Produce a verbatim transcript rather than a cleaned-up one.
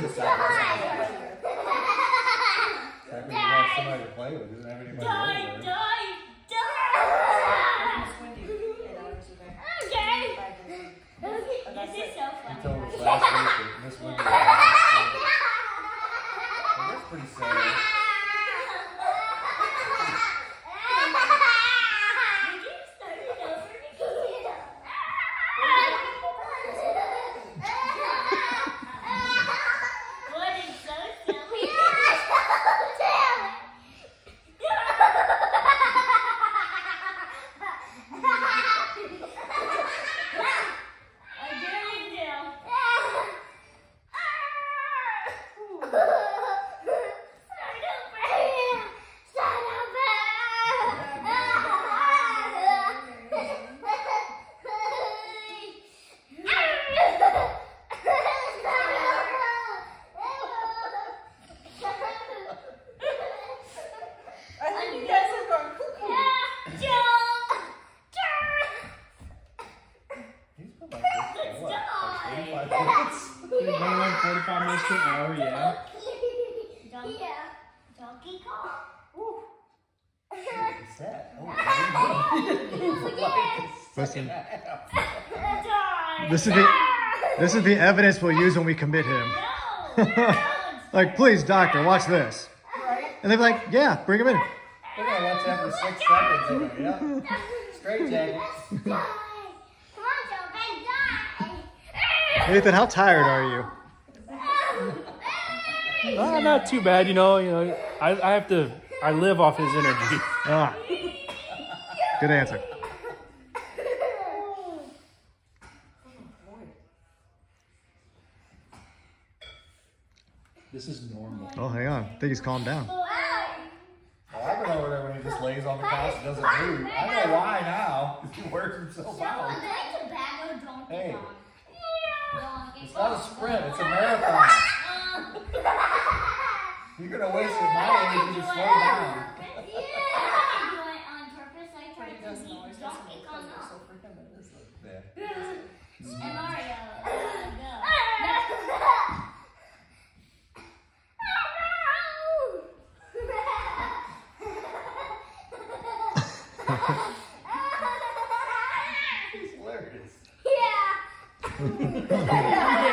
the second time. Second, you have somebody to play with. Doesn't have anybody Die, over die, there. die! Okay. This is so He funny. told us last week that Miss Wendy. Well, that's pretty sad. forty-five minutes to an hour, yeah. Donkey, Donkey Kong. What's that? Oh, Listen, Die. this is the this is the evidence we'll use when we commit him. No. Like, please, doctor, watch this. And they'll be like, yeah, bring him in. They're gonna watch that for six seconds. Of it, yeah. Straight jacket. Nathan, how tired are you? Uh, not too bad, you know. You know, I, I have to. I live off his energy. Ah, good answer. This is normal. Oh, hang on. I think he's calmed down. Well, I've been over there when he just lays on the couch and doesn't move. I know why now. He wears himself out. Hey, it's not a sprint. It's a marathon. You're gonna waste your mind if you just slow down. And Mario, He's hilarious. yeah.